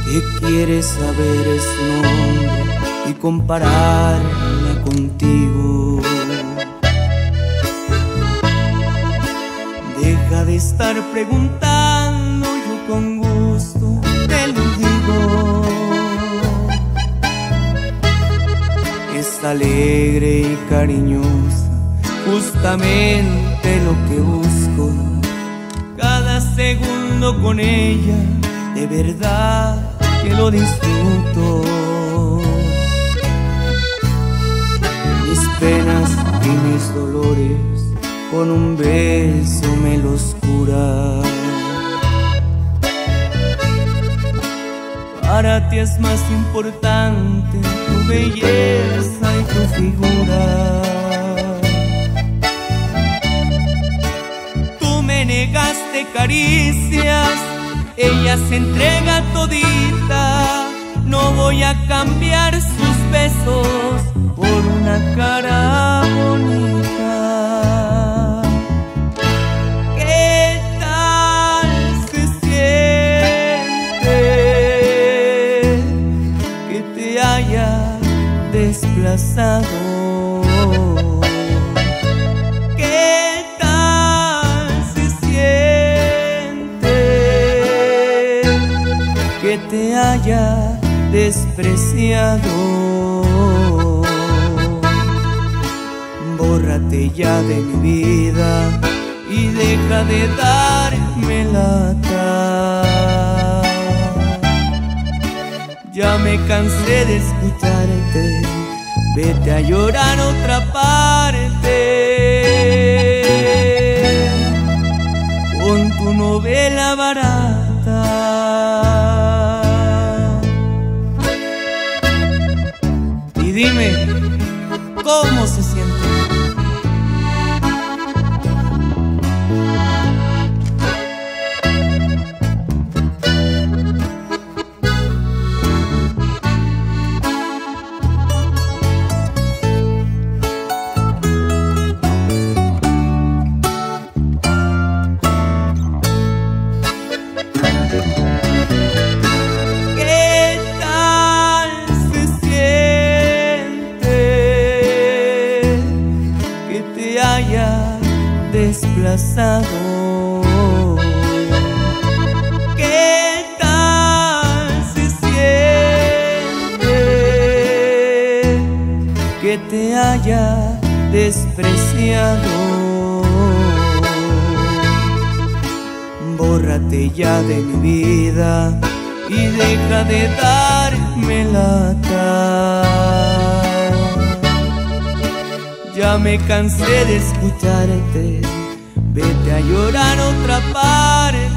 que quiere saber su nombre y compararla contigo. Deja de estar preguntando, yo con gusto te lo digo. Es alegre y cariñosa, justamente lo que busco. Cada segundo con ella, de verdad que lo disfruto. Mis penas y mis dolores, con un beso me los cura. Para ti es más importante tu belleza y tu figura. Tú me negaste caricias, ella se entrega todita. No voy a cambiar sus besos por una cara bonita. ¿Qué tal se siente que te haya desplazado? ¿Qué tal se siente que te haya despreciado? Bórrate ya de mi vida y deja de darme lata. Ya me cansé de escucharte, vete a llorar a otra parte con tu novela barata. Y dime, ¿cómo se siente? ¿Qué tal se siente que te haya desplazado? ¿Qué tal se siente que te haya despreciado? Bórrate ya de mi vida y deja de darme lata. Ya me cansé de escucharte, vete a llorar a otra parte